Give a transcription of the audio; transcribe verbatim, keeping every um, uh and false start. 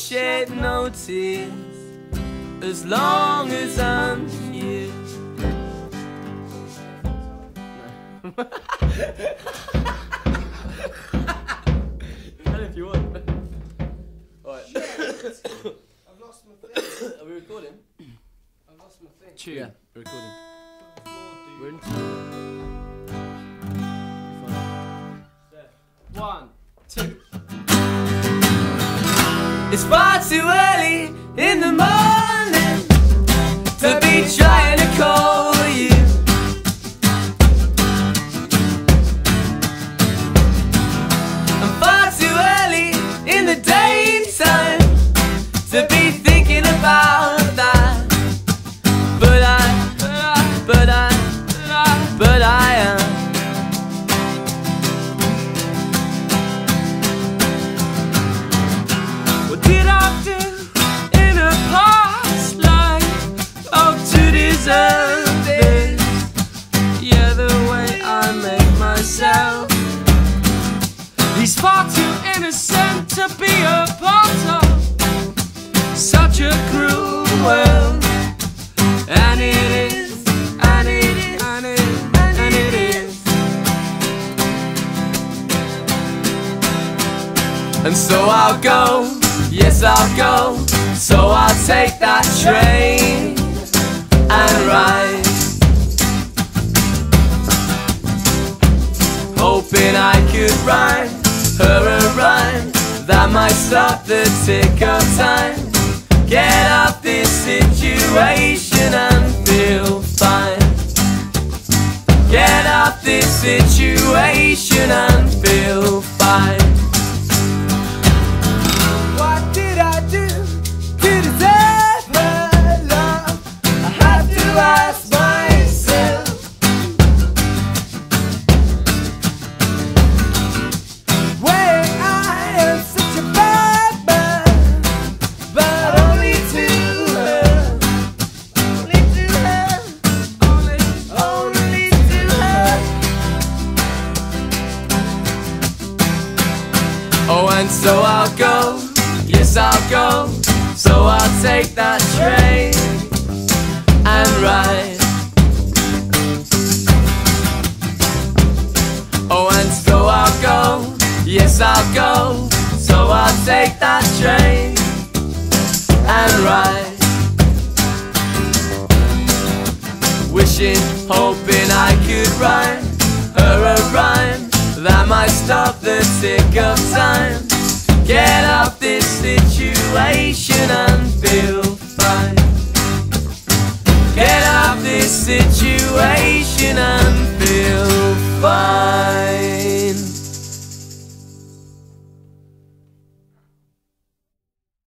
shed no tears as long as I'm here. Tell if you want. Alright. I've lost my thing. Are we recording? I've lost my thing. Tune. Yeah, we're recording. We're in One, two. It's far too early in the morning to be trying to call you. I'm far too early in the daytime to be thinking about that. But I, but I, but I am. What did I do in a past life, oh, to deserve this? Yeah, the way I make myself. He's far too innocent to be a part of such a cruel world. And it is, and it is, and it is, and it is. And so I'll go, yes I'll go. So I'll take that train and ride, hoping I could write her a rhyme that might stop the tick of time. Get out this situation and feel fine. Get out this situation and feel fine. What did I do to deserve her love? I have to ask myself. When I am such a bad man, but only to her, only to her, only, only to her. Oh, and so I'll go, yes I'll go. So I'll take that train and ride. Oh, and so I'll go, yes I'll go. So I'll take that train and ride, wishing, hoping I could write her a rhyme that might stop the tick of time. Get out this situation and feel fine. Get out this situation